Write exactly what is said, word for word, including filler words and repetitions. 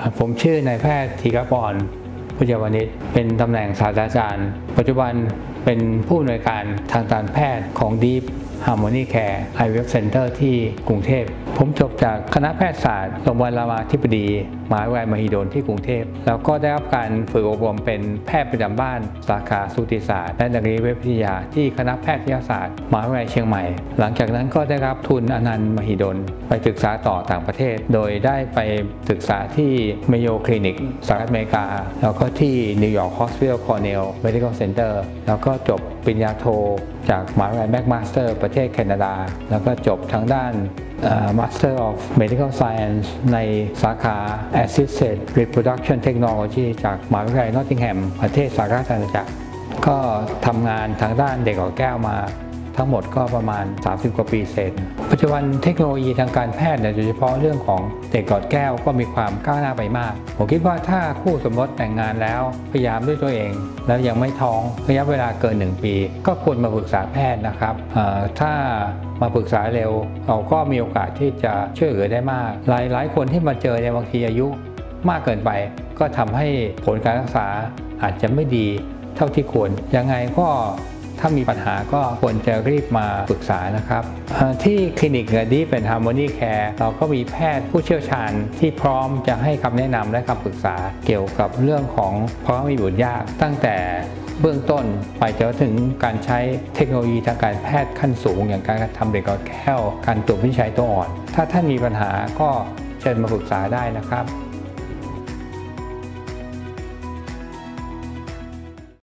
ผมชื่อนายแพทย์ธีรพรพุทธวณิชเป็นตำแหน่งศาสตราจารย์ปัจจุบันเป็นผู้อำนวยการทางการแพทย์ของ Deep Harmony Care ไอ วี เอฟ Center ที่กรุงเทพผมจบจากคณะแพทยศาสตร์โรงพยาบาลรามาธิบดีมหาวิทยาลัยมหิดลที่กรุงเทพแล้วก็ได้รับการฝึกอบรมเป็นแพทย์ประจำบ้านสาขาสูติศาสตร์และนักเรียนวิทยาที่คณะแพทยศาสตร์มหาวิทยาลัยเชียงใหม่หลังจากนั้นก็ได้รับทุนอนันต์มหิดลไปศึกษาต่อต่างประเทศโดยได้ไปศึกษาที่ Mayo Clinic สหรัฐอเมริกาแล้วก็ที่ New York Hospital Cornell Medical Center แล้วก็จบปริญญาโทจากมหาวิทยาลัยแมคมาสเตอร์ประเทศแคนาดาแล้วก็จบทางด้าน Master of Medical Science ในสาขา Assisted Reproduction Technology จากมหาวิทยาลัยนอตติงแฮมประเทศสหราชอาณาจักรก็ทำงานทางด้านเด็กหอแก้วมาทั้งหมดก็ประมาณสามสิบกว่าปีเศษปัจจุบันเทคโนโลยีทางการแพทย์โดยเฉพาะเรื่องของเด็กหลอดแก้วก็มีความก้าวหน้าไปมากผมคิดว่าถ้าคู่สมรสแต่งงานแล้วพยายามด้วยตัวเองแล้วยังไม่ท้องระยะเวลาเกินหนึ่งปีก็ควรมาปรึกษาแพทย์นะครับถ้ามาปรึกษาเร็วเราก็มีโอกาสที่จะช่วยเหลือได้มากหลายหลายคนที่มาเจอในบางทีอายุมากเกินไปก็ทำให้ผลการรักษาอาจจะไม่ดีเท่าที่ควรยังไงก็ถ้ามีปัญหาก็ควรจะรีบมาปรึกษานะครับที่คลินิก Deep Harmony Care เราก็มีแพทย์ผู้เชี่ยวชาญที่พร้อมจะให้คำแนะนำและคำปรึกษาเกี่ยวกับเรื่องของภาวะมีบุตรยากตั้งแต่เบื้องต้นไปจนถึงการใช้เทคโนโลยีทางการแพทย์ขั้นสูงอย่างการทำเด็กหลอดแก้วการตรวจวินิจฉัยตัวอ่อนถ้าท่านมีปัญหาก็เชิญมาปรึกษาได้นะครับ